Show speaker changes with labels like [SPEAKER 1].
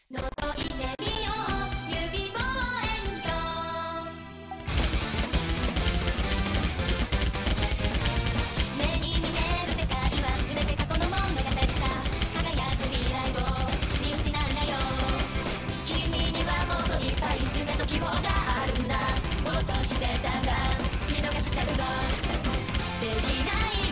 [SPEAKER 1] 覗いてみよう指望遠鏡。目に見える世界は全て過去の物語さ。輝く未来を見失うなよ。君にはもっといっぱい夢と希望があるんだ。もっとしてたが見逃しちゃうぞ。できない